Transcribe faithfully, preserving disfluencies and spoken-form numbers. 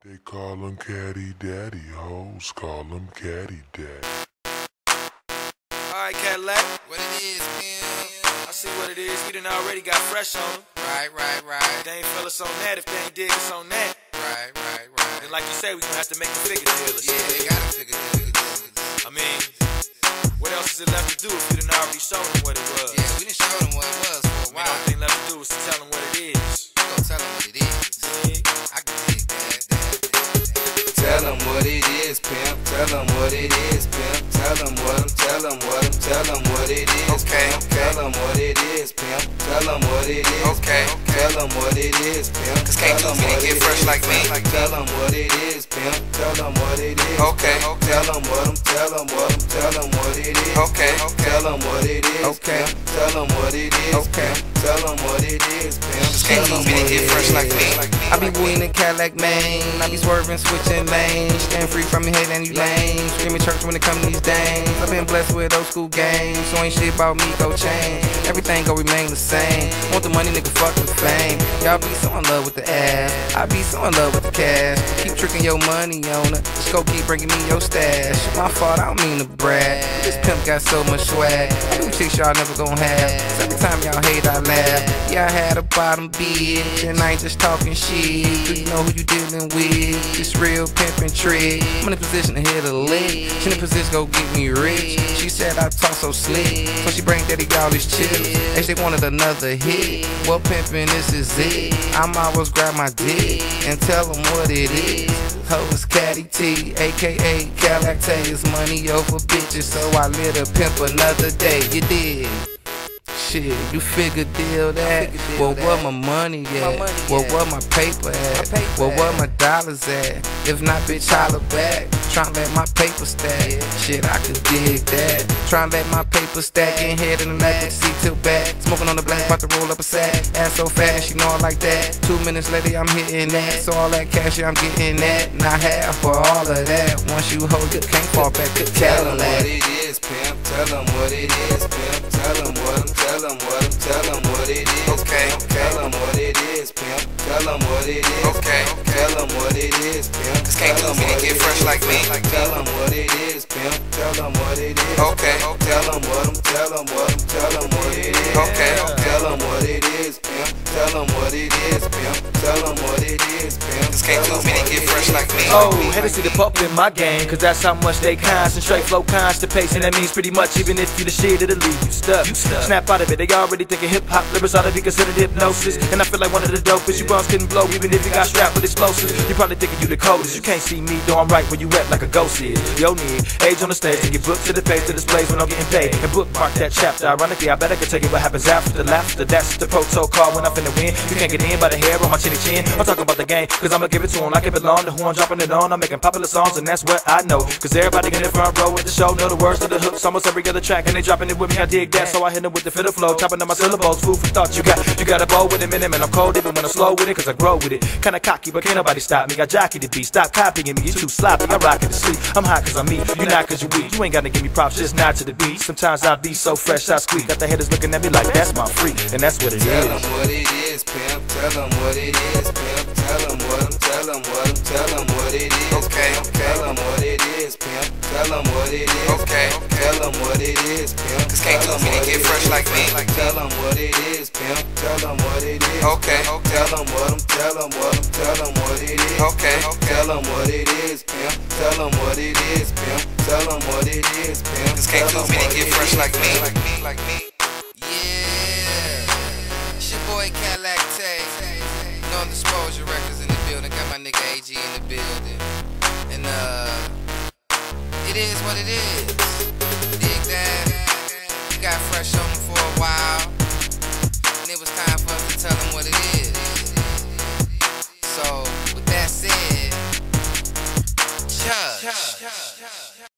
They call him Caddy Daddy, hoes call him Caddy Daddy. Alright, Cadillac, What it is, man? I see what it is. We done already got fresh on them. Right, right, right. They ain't feel us on that if they ain't dig us on that. Right, right, right. And like you say, we gonna have to make a figure deal or Yeah, something. they gotta figure this. I mean, what else is it left to do if we done already showed them what it was? Yeah, we done showed them what it was for a The while. only thing left to do is to tell them what it is. We gon' tell them what it is. Dig? I can dig that, that, that, that. Tell them what it is, pimp. Tell them what it is, pimp. Tell them what I'm, tell them what I'm, tell them what it is. Okay, pimp. Tell them what it is, pimp. Tell them what it is. Okay, tell them what it is, pimp. Cause can't too many get fresh like me. Tell them what it is, pimp. Tell them what it is. Okay, tell them what I'm, tell them what I'm, tell them what it is. Okay, tell them what it is. Okay, tell them what it is, pimp. Tell them what it is, pimp. Cause can't too many get fresh like me. I be wooing in Cadillac, man. I be swerving, switching lanes. Staying free from your head and you lame. Screaming church when it come to these dames. I've been blessed with old school games. So ain't shit about me, go change. Everything gon' remain the same. Want the money, nigga, fuck the fame. Y'all be so in love with the ass. I be so in love with the cash. Keep tricking your money on it. Just go keep bringing me your stash. My fault, I don't mean to brag. This pimp got so much swag. I do chicks y'all never gon' have. So every time y'all hate, I laugh. Yeah, I had a bottom bitch, and I ain't just talking shit. Do you know who you dealing with? This real pimpin' trick. I'm in a position to hit a lick. She in a position to go get me rich. She said I talk so slick, so she bring daddy all these chips. And they wanted another hit. Well, pimpin', this is it. I'm always grab my dick and tell them what it is. Hoes Cadillac Tae A G E Cadillac Tae is money over bitches, so I lit a pimp another day. You did. Shit, you figure deal that. Well, where my money at? Well, where my paper at? Well, where my dollars at? If not, bitch, holla back. Tryna let my paper stack. Shit, I could dig that. Tryna let my paper stack. Getting head in the neck with the seat tilt back. Smoking on the black, about to roll up a sack. Ass so fat, she know I like that. Two minutes later, I'm hitting that. So all that cash, yeah, I'm getting that. Not half for all of that. Once you hold it, can't fall back. Could Tell tell them what it is, pimp. Tell them what it is, pimp. Tell them what I'm, tell them what I'm, tell them what it is. Okay, tell them what it is, pimp. Tell them what it is. Okay, tell them what it is, pimp. Cause can't too many get fresh like me. Tell them what it is, pimp. Tell them what it is. Okay, tell them what I'm, tell them what I'm, tell them what it is. Okay, tell them what it is, pimp. Tell them what it is, pimp. Tell them what it is, pimp. Cause can't too many get fresh like me. Oh, had to see the pup in my game, cause that's how much they concentrate. Flow constipation, that means pretty much even if you the shit, it'll leave you stuck. You stuck. Snap out of it, they already thinking hip-hop lyrics ought to be considered hypnosis. And I feel like one of the dopest, you bums couldn't blow even if you got strapped with explosives. You probably thinking you the coldest, you can't see me, though I'm right where you at like a ghost is. Yo need age on the stage, to get booked to the page, to displays when I'm getting paid. And bookmark that chapter, ironically I bet I could tell you what happens after the laughter. That's the protocol when I'm finna win. You can't get in by the hair on my chinny chin. I'm talking about the game, cause I'ma give it to him like it belong. The horn dropping it on, I'm making popular songs and that's what I know. Cause everybody in the front row at the show know the words of the hooks, almost every other track. And they dropping it with me, I dig that, so I hit them with the fiddle flow. Chopping up my syllables, food for thought. You got, you got a bow with a minute, man, I'm cold even when I'm slow with it. Cause I grow with it, kinda cocky, but can't nobody stop me. I jockey the beat, stop copying me, you too sloppy. I rock it to sleep, I'm hot cause I'm me, you not cause you weak. You ain't gotta give me props, just nod to the beat. Sometimes I be so fresh, I squeak. Got the haters looking at me like that's my freak, and that's what it is. Tell them what it is, pimp. Tell them what it is, pimp. Tell them what I'm, tell them what I'm, tell them what it is. Okay, tell them what it is, pimp. Tell them what it is. Okay, tell them what it is, pimp. Cause can't too many get fresh like me. Tell them what it is, pimp. Tell them what it is. Okay, tell them what I'm, tell them what I'm, tell them what it is. Okay, tell them what it is, pimp. Tell them what it is, pimp. Tell them what it is, pimp. Cause can't too many get fresh like me. Like me, like me. Yeah, it's your boy Cadillac Tae. Non-disclosure records in the building. Got my nigga A G in the building. And uh, it is what it is. Dig that? We got fresh on them for a while. And it was time for us to tell them what it is. So, with that said, Chuck.